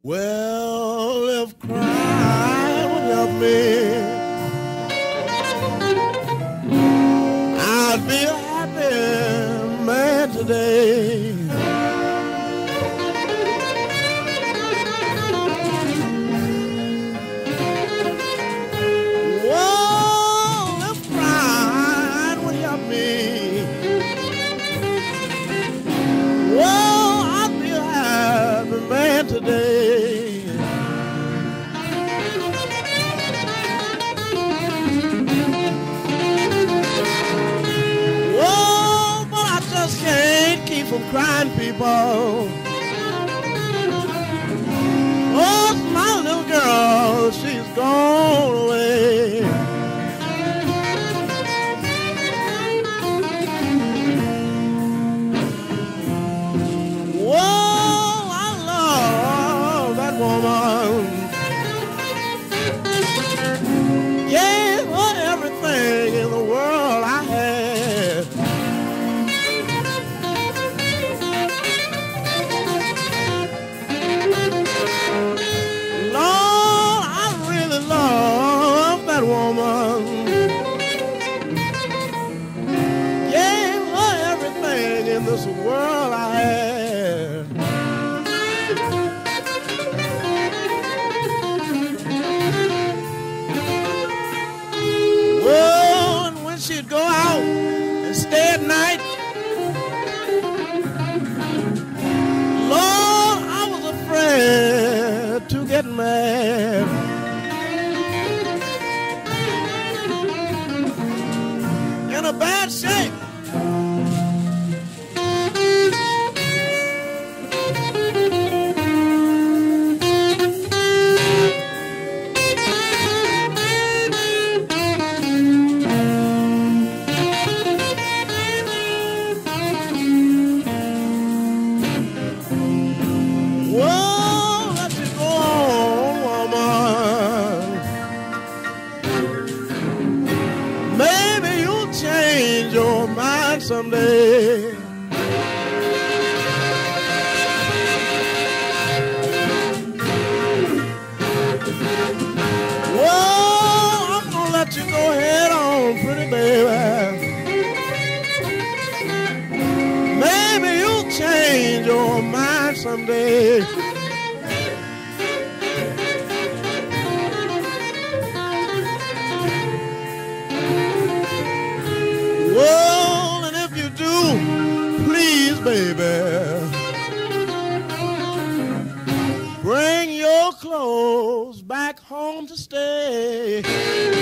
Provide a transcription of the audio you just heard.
Well, if crying would help me, I'd be a happy man today. Well, if crying would help me, well, I'd be a happy man today. Can't keep from crying, people. Oh, my little girl, she's gone away. Whoa, I love that woman. Gave her everything in the world I had. Woman gave her everything in this world I had. Well, and when she'd go out and stay at night, Lord, I was afraid to get mad. In a bad shape. Whoa, let you go on, woman. Maybe you'll change your mind someday. Whoa, I'm gonna let you go head on, pretty baby. Maybe you'll change your mind someday. Well, and if you do, please, baby, bring your clothes back home to stay.